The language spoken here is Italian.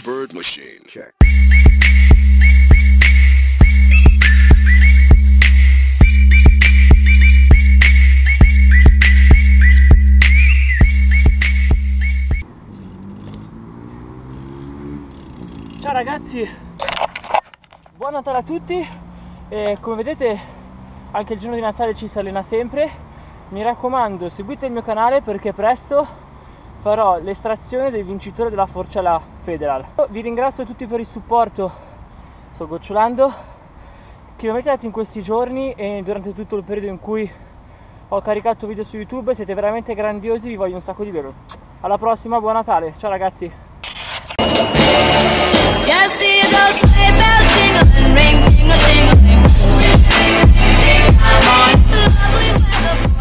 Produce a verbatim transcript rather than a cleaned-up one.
Bird Machine. Check. Ciao ragazzi, buon Natale a tutti e come vedete anche il giorno di Natale ci si allena sempre. Mi raccomando, seguite il mio canale perché presto farò l'estrazione del vincitore della Forcella Federal. Vi ringrazio tutti per il supporto, sto gocciolando, che mi avete dato in questi giorni e durante tutto il periodo in cui ho caricato video su YouTube. Siete veramente grandiosi, vi voglio un sacco di bene. Alla prossima, buon Natale, ciao ragazzi. Just see those sleigh bells jingling, ring, tingle, tingling. I'm on, it's lovely weather.